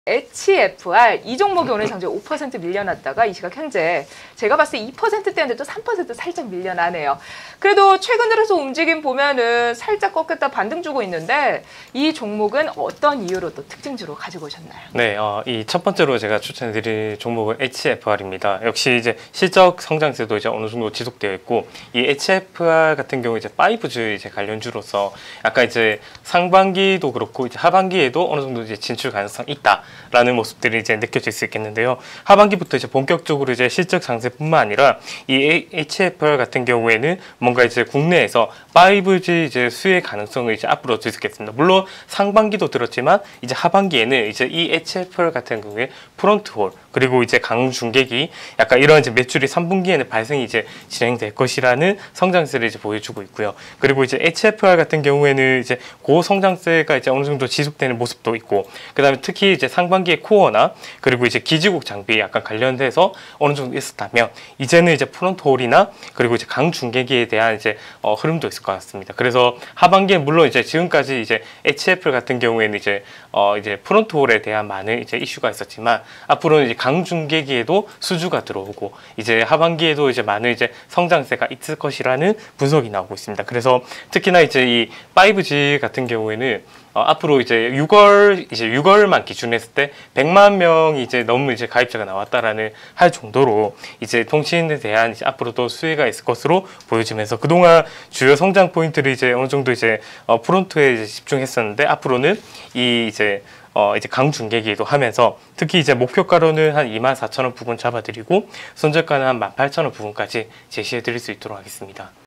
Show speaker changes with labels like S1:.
S1: HFR 이 종목이 오늘 장중 5% 밀려났다가 이 시각 현재 제가 봤을 때 2%대인데 또 3% 살짝 밀려나네요. 그래도 최근 들어서 움직임 보면은 살짝 꺾였다 반등 주고 있는데 이 종목은 어떤 이유로 또 특징주로 가지고 오셨나요?
S2: 네, 이 첫 번째로 제가 추천해드릴 종목은 HFR입니다. 역시 이제 실적 성장세도 이제 어느 정도 지속되어 있고 이 HFR 같은 경우 이제 5G 이제 관련주로서 약간 이제 상반기도 그렇고 이제 하반기에도 어느 정도 이제 진출 가능성 있다. 라는 모습들이 이제 느껴질 수 있겠는데요. 하반기부터 이제 본격적으로 이제 실적 상세뿐만 아니라 이 HFR 같은 경우에는 뭔가 이제 국내에서 5G 이제 수혜 가능성을 이제 앞으로 줄 수 있겠습니다. 물론 상반기도 들었지만 이제 하반기에는 이제 이 HFR 같은 경우에 프론트홀 그리고 이제 강중계기 약간 이런 이제 매출이 3분기에는 발생이 이제 진행될 것이라는 성장세를 이제 보여주고 있고요. 그리고 이제 HFR 같은 경우에는 이제 고성장세가 이제 어느 정도 지속되는 모습도 있고, 그다음에 특히 이제 상반기에 코어나 그리고 이제 기지국 장비 약간 관련돼서 어느 정도 있었다면 이제는 이제 프론트홀이나 그리고 이제 강중계기에 대한 이제 흐름도 있을 것 같습니다. 그래서 하반기에 물론 이제 지금까지 이제 HFR 같은 경우에는 이제 프론트홀에 대한 많은 이제 이슈가 있었지만 앞으로는 이제 강중계기에도 수주가 들어오고 이제 하반기에도 이제 많은 이제 성장세가 있을 것이라는 분석이 나오고 있습니다. 그래서 특히나 이제 이 5G 같은 경우에는 앞으로 이제 6월만 기준했을 때 100만 명이 이제 너무 이제 가입자가 나왔다라는 할 정도로 이제 통신에 대한 이제 앞으로도 수혜가 있을 것으로 보여지면서 그동안 주요 성장 포인트를 이제 어느 정도 이제 프론트에 이제 집중했었는데 앞으로는 이 이제 강중계기도 하면서 특히 이제 목표가로는 한 24,000원 부분 잡아드리고 손절가는 한 18,000원 부분까지 제시해 드릴 수 있도록 하겠습니다.